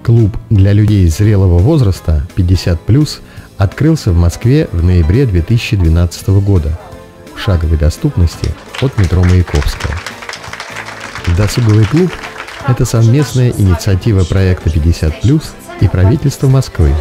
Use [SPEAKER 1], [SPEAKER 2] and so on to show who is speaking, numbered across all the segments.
[SPEAKER 1] Клуб для людей зрелого возраста 50+, открылся в Москве в ноябре 2012 года в шаговой доступности от метро Маяковского. Досуговый клуб – это совместная инициатива проекта 50+, и правительства Москвы.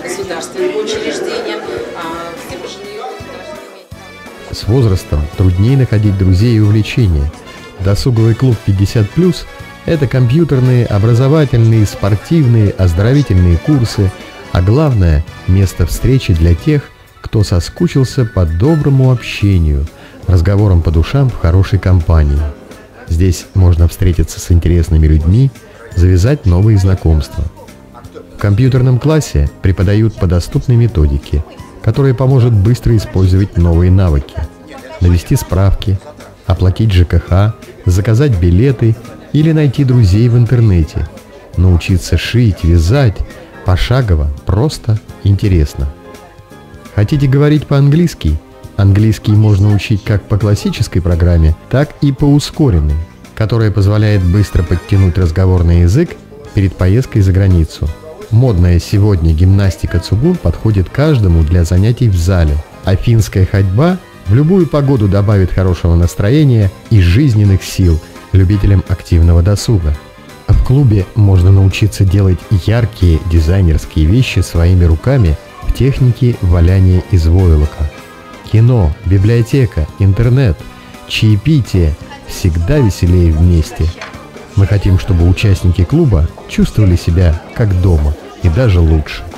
[SPEAKER 1] С возрастом труднее находить друзей и увлечения. Досуговый клуб 50+, это компьютерные, образовательные, спортивные, оздоровительные курсы, а главное – место встречи для тех, кто соскучился по доброму общению, разговорам по душам в хорошей компании. Здесь можно встретиться с интересными людьми, завязать новые знакомства. В компьютерном классе преподают по доступной методике, которая поможет быстро использовать новые навыки, навести справки, оплатить ЖКХ, заказать билеты или найти друзей в интернете, научиться шить, вязать, пошагово, просто, интересно. Хотите говорить по-английски? Английский можно учить как по классической программе, так и по ускоренной, которая позволяет быстро подтянуть разговорный язык перед поездкой за границу. Модная сегодня гимнастика цугун подходит каждому для занятий в зале, а финская ходьба в любую погоду добавит хорошего настроения и жизненных сил любителям активного досуга. В клубе можно научиться делать яркие дизайнерские вещи своими руками в технике валяния из войлока. Кино, библиотека, интернет, чаепитие – всегда веселее вместе. Мы хотим, чтобы участники клуба чувствовали себя как дома и даже лучше.